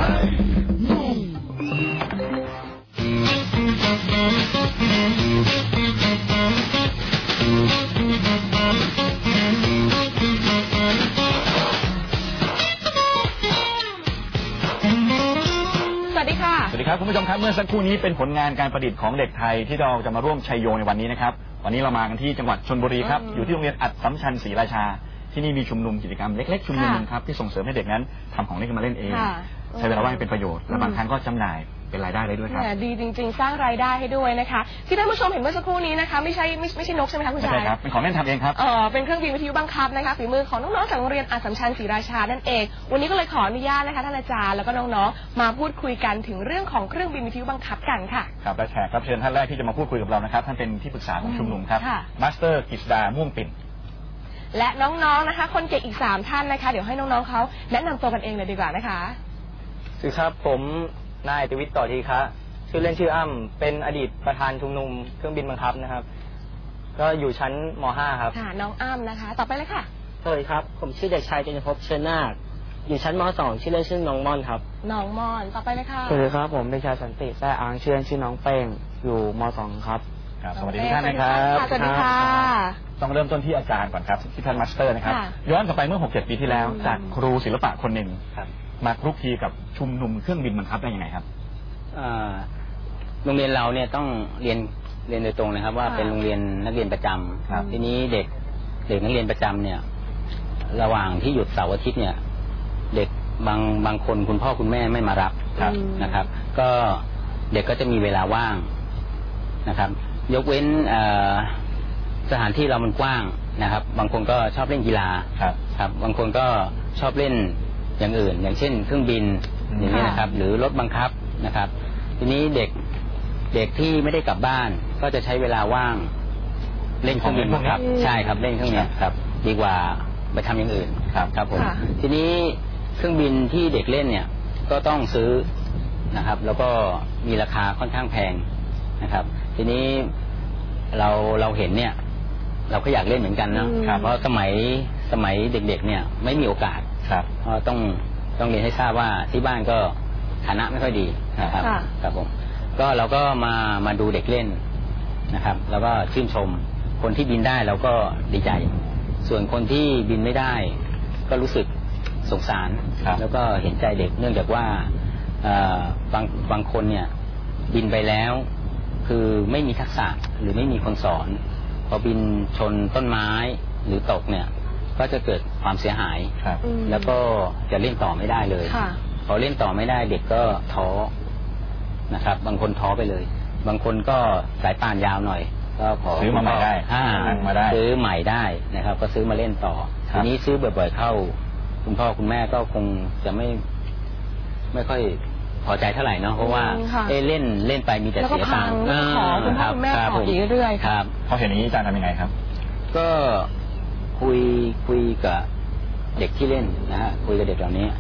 สวัสดีครับคุณผู้ชมครับเมื่อสักครู่นี้เป็นผลงานการประดิษฐ์ของเด็กไทยที่เราจะมาร่วมชัยโยในวันนี้นะครับวันนี้เรามากันที่จังหวัดชลบุรีครับอยู่ที่โรงเรียนอัดสัมชัญศรีราชาที่นี่มีชุมนุมกิจกรรมเล็กๆชุมนุมนึงครับที่ส่งเสริมให้เด็กนั้นทำของเล่นมาเล่นเองใช้เวลาว่างเป็นประโยชน์และบางครั้งก็จำหน่ายเป็นรายได้ได้ด้วยครับดีจริงๆสร้างรายได้ให้ด้วยนะคะที่ท่านผู้ชมเห็นเมื่อสักครู่นี้นะคะไม่ใช่นกใช่ไหมคะคุณชายใช่ครับเป็นของเล่นทำเองครับเป็นเครื่องบินวิทยุบังคับนะคะฝีมือของน้องๆจากโรงเรียนอัดสัมชัญศรีราชานั่นเองวันนี้ก็เลยขออนุญาตนะคะท่านอาจารย์แล้วก็น้องๆมาพูดคุยกันถึงเรื่องของเครื่องบินวิทยุบังคับกันค่ะครับและแขกรับเชิญท่านแรกที่จะมาพูดคุยกับเรานะครับท่านเป็นที่ปรึกษาของชุมนุมครับมาสเตอร์กฤษดาม่วงปิ่นและน้องๆนะคะคนเก่งอีก3ท่านนะคะเดี๋ยวให้น้องๆเขาแนะนำตัวกันเองเลยดีกว่านะคะสวัสดีครับผมนายติวิทย์ต่อทีคะชื่อเล่นชื่ออ้ำเป็นอดีตประธานชุมนุมเครื่องบินบังคับนะครับก็อยู่ชั้นม.5 ครับค่ะน้องอ้ำนะคะต่อไปเลยค่ะสวัสดีครับผมชื่อเด็กชายเจนภพเชิญนาคอยู่ชั้นม.2 ชื่อเล่นชื่อน้องม่อนครับน้องม่อนต่อไปเลยค่ะสวัสดีครับผมเด็กชายสันติแซ่อางชื่อเล่นชื่อน้องเป้งอยู่ม.2 ครับสวัสดีทุกท่านนะครับสวัสดีค่ะต้องเริ่มต้นที่อาจารย์ก่อนครับที่ท่านมาสเตอร์นะครับย้อนกลับไปเมื่อ 6-7 ปีที่แล้วจากครูศิลปะคนหนึ่งมาคลุกคลีกับชุมนุมเครื่องบินบังคับได้ยังไงครับโรงเรียนเราเนี่ยต้องเรียนโดยตรงนะครับว่าเป็นโรงเรียนนักเรียนประจำทีนี้เด็กนักเรียนประจำเนี่ยระหว่างที่หยุดเสาร์อาทิตย์เนี่ยเด็กบางคนคุณพ่อคุณแม่ไม่มารับนะครับก็เด็กก็จะมีเวลาว่างนะครับยกเว้นสถานที่เรามันกว้างนะครับบางคนก็ชอบเล่นกีฬาครับบางคนก็ชอบเล่นอย่างอื่นอย่างเช่นเครื่องบินอย่างนี้นะครับหรือรถบังคับนะครับทีนี้เด็กที่ไม่ได้กลับบ้านก็จะใช้เวลาว่างเล่นเครื่องบินบังคับใช่ครับเล่นเครื่องนี้ครับดีกว่าไปทำอย่างอื่นครับผมทีนี้เครื่องบินที่เด็กเล่นเนี่ยก็ต้องซื้อนะครับแล้วก็มีราคาค่อนข้างแพงนะครับทีนี้เราเห็นเนี่ยเราก็อยากเล่นเหมือนกันนะเพราะสมัยเด็กๆเนี่ยไม่มีโอกาสเพราะต้องเรียนให้ทราบว่าที่บ้านก็ฐานะไม่ค่อยดีนะครับครับผมก็เราก็มาดูเด็กเล่นนะครับแล้วก็ชื่นชมคนที่บินได้เราก็ดีใจส่วนคนที่บินไม่ได้ก็รู้สึกสงสารแล้วก็เห็นใจเด็กเนื่องจากว่าบางคนเนี่ยบินไปแล้วคือไม่มีทักษะหรือไม่มีคนสอนพอบินชนต้นไม้หรือตกเนี่ยก็จะเกิดความเสียหายแล้วก็จะเล่นต่อไม่ได้เลยพอเล่นต่อไม่ได้เด็กก็ท้อนะครับบางคนท้อไปเลยบางคนก็สายป่านยาวหน่อยก็ขอซื้อมาใหม่ได้ซื้อใหม่ได้นะครับก็ซื้อมาเล่นต่อทีนี้ซื้อบ่อยๆเข้าคุณพ่อคุณแม่ก็คงจะไม่ค่อยพอใจเท่าไหร่เนาะเพราะว่าเล่นไปมีแต่เสียตังค์ขอคุณพ่อคุณแม่ขออีกเรื่อยๆครับพอเห็นอย่างนี้อาจารย์ทำยังไงครับก็คุยกับเด็กที่เล่นนะฮะคุยกับเด็กเหล่านี้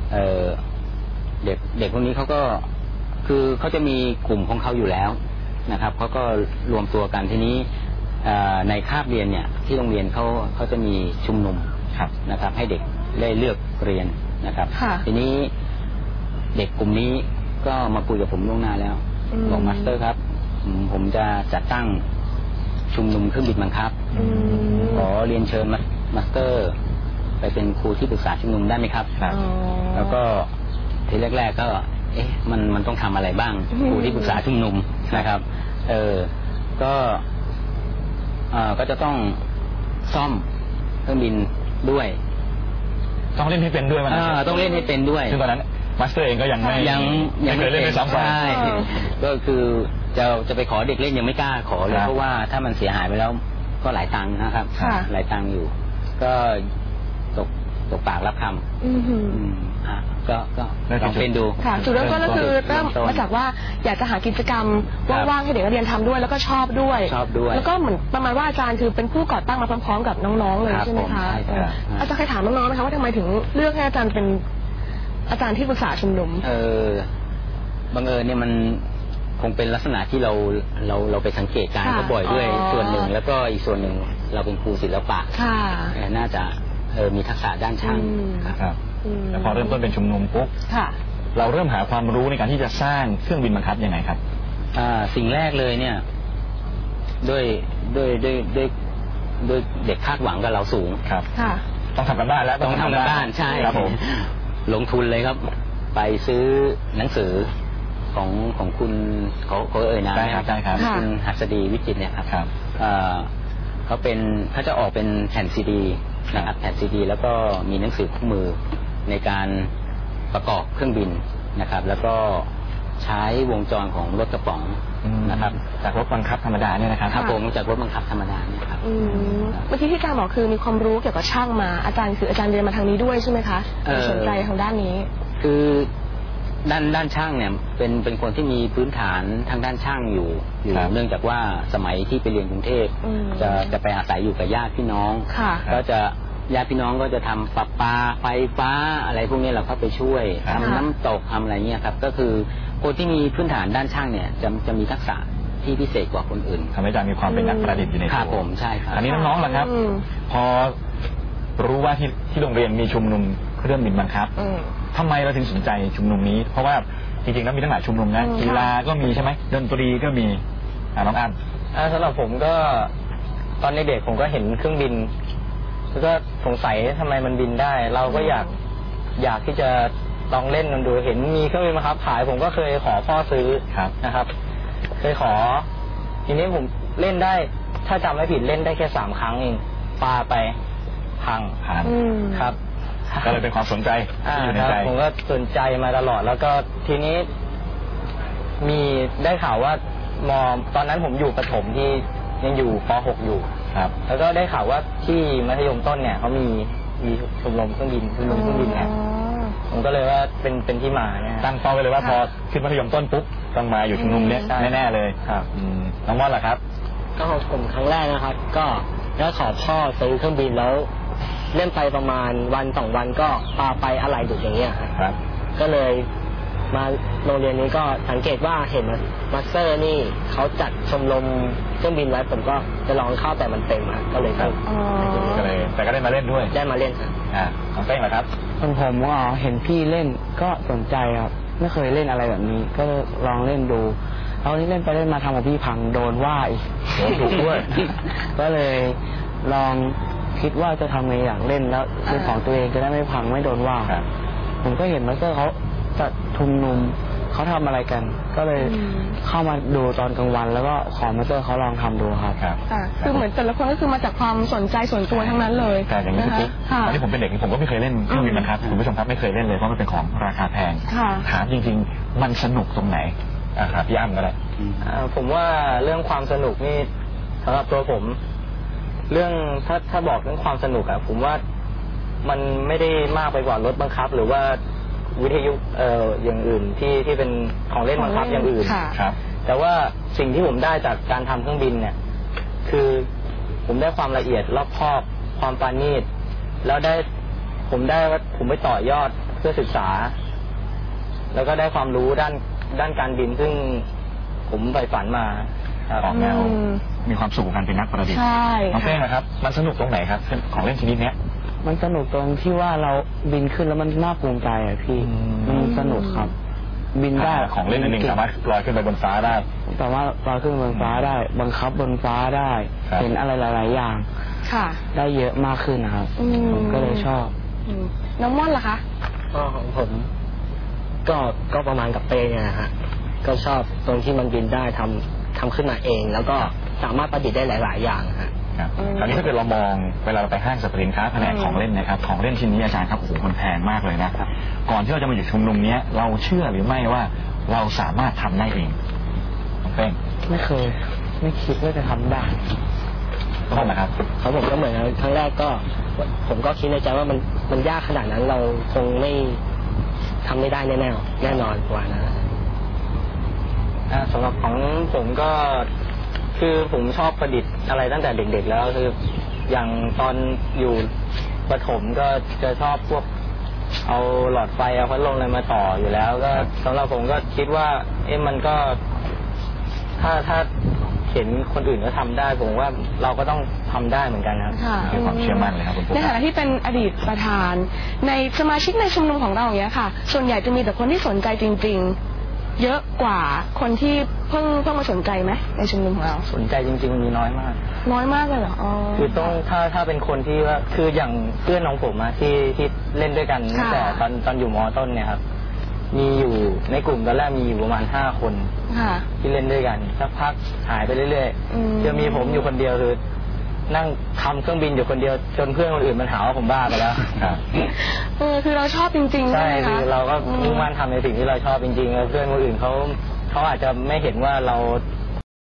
เด็กพวกนี้เขาก็คือเขาจะมีกลุ่มของเขาอยู่แล้วนะครับเขาก็รวมตัวกันทีนี้ในคาบเรียนเนี่ยที่โรงเรียนเขาจะมีชุมนุมนะครับให้เด็กได้เลือกเรียนนะครับทีนี้เด็กกลุ่มนี้ก็มาคุยกับผมล่วงหน้าแล้วบอกมาสเตอร์ครับผมจะจัดตั้งชุมนุมเครื่องบินบังคับขอเรียนเชิญมาสเตอร์ไปเป็นครูที่ปรึกษาชุมนุมได้ไหมครับแล้วก็ทีแรกๆก็มันต้องทำอะไรบ้างครูที่ปรึกษาชุมนุมนะครับก็จะต้องซ่อมเครื่องบินด้วยต้องเล่นให้เป็นด้วยมันต้องเล่นให้เป็นด้วยซึ่งตอนนั้นมาสเตอร์เองก็ยังไม่เคยเล่นใน2 ฝ่ายก็คือจะไปขอเด็กเล่นยังไม่กล้าขอเลยเพราะว่าถ้ามันเสียหายไปแล้วก็หลายตังค์นะครับหลายตังค์อยู่ก็ตกปากรับคำก็ลองเป็นดูจุดเริ่มต้นก็คือเริ่มมาจากว่าอยากจะหากิจกรรมว่างๆให้เด็กนักเรียนทำด้วยแล้วก็ชอบด้วยแล้วก็เหมือนประมาณว่าอาจารย์คือเป็นผู้ก่อตั้งมาพร้อมๆกับน้องๆเลยใช่ไหมคะอาจารย์เคยถามน้องๆไหมคะว่าทำไมถึงเลือกให้อาจารย์เป็นอาจารย์ที่ปรึกษาชุมนุมบังเอิญเนี่ยมันคงเป็นลักษณะที่เราไปสังเกตการณ์เขาบ่อยด้วยส่วนหนึ่งแล้วก็อีกส่วนหนึ่งเราเป็นครูศิลปะน่าจะมีทักษะด้านช่างครับแล้วพอเริ่มต้นเป็นชุมนุมปุ๊บเราเริ่มหาความรู้ในการที่จะสร้างเครื่องบินบังคับยังไงครับสิ่งแรกเลยเนี่ยด้วยเด็กคาดหวังกับเราสูงครับต้องทำกันบ้านแล้วต้องทำกันบ้านใช่ครับผมลงทุนเลยครับไปซื้อหนังสือของคุณเขานะใช่ครับคุณหัสดีวิจิตรเนี่ยครับเขาจะออกเป็นแผ่นซีดีนะครับแผ่นซีดีแล้วก็มีหนังสือคู่มือในการประกอบเครื่องบินนะครับแล้วก็ใช้วงจรของรถกระป๋องนะครับจากรถบังคับธรรมดาเนี่ยนะครับครับผมจากรถบังคับธรรมดาเนี่ยครับเมื่อกี้ที่อาจารย์บอกคือมีความรู้เกี่ยวกับช่างมาอาจารย์เรียนมาทางนี้ด้วยใช่ไหมคะสนใจทางด้านนี้คือด้านช่างเนี่ยเป็นคนที่มีพื้นฐานทางด้านช่างอยู่เนื่องจากว่าสมัยที่ไปเรียนกรุงเทพจะไปอาศัยอยู่กับญาติพี่น้องก็จะญาติพี่น้องก็จะทำประปาไฟฟ้าอะไรพวกนี้เราเข้าไปช่วยทำน้ำตกทำอะไรเงี้ยครับก็คือคนที่มีพื้นฐานด้านช่างเนี่ยจะมีทักษะที่พิเศษกว่าคนอื่นทำให้อาจารย์มีความเป็นนักประดิษฐ์อยู่ในตัวครับผมใช่ครับอันนี้น้องๆล่ะครับพอรู้ว่าที่โรงเรียนมีชุมนุมเครื่องบินบังคับทำไมเราถึงสนใจชุมนุมนี้เพราะว่าจริงๆแล้วมีตั้งหลายชุมนุมนะกีฬาก็มีใช่ไหมดนตรีก็มีน้องอันสำหรับผมก็ตอนเด็กผมก็เห็นเครื่องบินแล้วก็สงสัยทำไมมันบินได้เราก็อยากที่จะลองเล่นมันดูเห็นมีเครื่องบินบังคับขายผมก็เคยขอพ่อซื้อนะครับเคยขอทีนี้ผมเล่นได้ถ้าจำไม่ผิดเล่นได้แค่3 ครั้งเองปาไปพังครับก็เลยเป็นความสนใจที่อยู่ในใจผมก็สนใจมาตลอดแล้วก็ทีนี้มีได้ข่าวว่าตอนนั้นผมอยู่ประถมที่ยังอยู่ป .6 อยู่ครับแล้วก็ได้ข่าวว่าที่มัธยมต้นเนี่ยเขามีชมรมเครื่องบินเนี่ยผมก็เลยว่าเป็นที่มาเนี่ยตั้งเป้าไว้เลยว่าพอขึ้นมัธยมต้นปุ๊บต้องมาอยู่ชุมนุมเนี้ยแน่ๆเลยครับน้องม่อนล่ะครับก็ผมครั้งแรกนะครับก็แล้วขอพ่อซื้อเครื่องบินแล้วเล่นไปประมาณวัน2 วันก็ปาไปอะไรดุอย่างเงี้ยครับก็เลยมาโรงเรียนนี้ก็สังเกตว่าเห็นมาสเตอร์นี่เขาจัดชมรมเครื่องบินไว้ผมก็จะลองเข้าแต่มันเต็มก็เลยครับก็เลยแต่ก็ได้มาเล่นด้วยได้มาเล่นครับน้องเป้งเหรอครับผมก็เห็นพี่เล่นก็สนใจครับไม่เคยเล่นอะไรแบบนี้ก็ลองเล่นดูเอาที่เล่นไปเล่นมาทำกับพี่พังโดนว่าอีกถูกด้วยก็เลยลองคิดว่าจะทำไงอย่างเล่นแล้วเป็นของตัวเองจะได้ไม่พังไม่โดนว่าผมก็เห็นมาสเตอร์เขาจัดชุมนุมเขาทำอะไรกันก็เลยเข้ามาดูตอนกลางวันแล้วก็ขอมาสเตอร์เขาลองทำดูครับคือเหมือนแต่ละคนก็คือมาจากความสนใจส่วนตัวทั้งนั้นเลยแต่อย่างนี้พี่ตอนที่ผมเป็นเด็กผมก็ไม่เคยเล่นเครื่องบินนะครับคุณผู้ชมครับไม่เคยเล่นเลยเพราะมันเป็นของราคาแพงถามจริงๆมันสนุกตรงไหนครับพี่อ้ำก็ได้ผมว่าเรื่องความสนุกนี่สำหรับตัวผมเรื่องถ้าบอกเรื่องความสนุกผมว่ามันไม่ได้มากไปกว่ารถบังคับหรือว่าวิทยุอย่างอื่นที่เป็นของเล่นบังคับอย่างอื่นครับแต่ว่าสิ่งที่ผมได้จากการทำเครื่องบินเนี่ยคือผมได้ความละเอียดรอบคอบความปราณีตแล้วผมไปต่อยอดเพื่อศึกษาแล้วก็ได้ความรู้ด้านการบินซึ่งผมใฝ่ฝันมาออกแนวมีความสุขกับการเป็นนักประดิษฐ์น้องเป้งนะครับมันสนุกตรงไหนครับของเล่นชนิดนี้มันสนุกตรงที่ว่าเราบินขึ้นแล้วมันน่าภูมิใจพี่มันสนุกครับบินได้ของเล่นหนึ่งสามารถลอยขึ้นไปบนฟ้าได้แต่ว่าลอยขึ้นบนฟ้าได้บังคับบนฟ้าได้เห็นอะไรหลายๆอย่างได้เยอะมากขึ้นนะครับผมก็เลยชอบน้องม่อนล่ะคะของผมก็ประมาณกับเป้เนี่ยนะฮะก็ชอบตรงที่มันบินได้ทำขึ้นมาเองแล้วก็สามารถประดิษฐ์ได้หลายๆอย่างฮะคราวนี้ถ้าเกิดเรามองเวลาเราไปห้างสรรพสินค้าแผนกของเล่นนะครับของเล่นชิ้นนี้อาจารย์ครับโอ้โหมันแพงมากเลยนะครับก่อนที่เราจะมาอยู่ชุมนุมนี้เราเชื่อหรือไม่ว่าเราสามารถทำได้เองน้องเป้งไม่เคยไม่คิดว่าจะทำได้ต้องนะครับผมก็เหมือนครั้งแรกก็ผมก็คิดในใจว่ามันยากขนาดนั้นเราคงไม่ทำไม่ได้แน่นอนกว่านะสำหรับของผมก็คือผมชอบประดิษฐ์อะไรตั้งแต่เด็กๆแล้วคืออย่างตอนอยู่ประถมก็จะชอบพวกเอาหลอดไฟเอาพัดลมอะไรมาต่ออยู่แล้วก็สำหรับผมก็คิดว่ามันก็ถ้าเห็นคนอื่นก็ทำได้ผมว่าเราก็ต้องทำได้เหมือนกันครับมีความเชื่อมั่นเลยครับคุณปุ๊กในฐานะที่เป็นอดีตประธานในสมาชิกในชุมนุมของเราอย่างเงี้ยค่ะส่วนใหญ่จะมีแต่คนที่สนใจจริงๆเยอะกว่าคนที่เพิ่งมาสนใจไหมในชุมนุมของเราสนใจจริงๆมีน้อยมากน้อยมากเลยเหรอคือต้องถ้าเป็นคนที่ว่าคืออย่างเพื่อนของผมที่เล่นด้วยกันตั้งแต่ตอนอยู่ม.ต้นเนี่ยครับมีอยู่ในกลุ่มตอนแรกมีอยู่ประมาณ5 คนที่เล่นด้วยกันสักพักหายไปเรื่อยๆจะมีผมอยู่คนเดียวคือนั่งทำเครื่องบินอยู่คนเดียวจนเพื่อนคนอื่นมันหาว่าผมบ้าไปแล้วคือเราชอบจริงๆใช่คือเราก็มุ่งมั่นทำในสิ่งที่เราชอบจริงๆแล้วเพื่อนคนอื่นเขาอาจจะไม่เห็นว่าเรา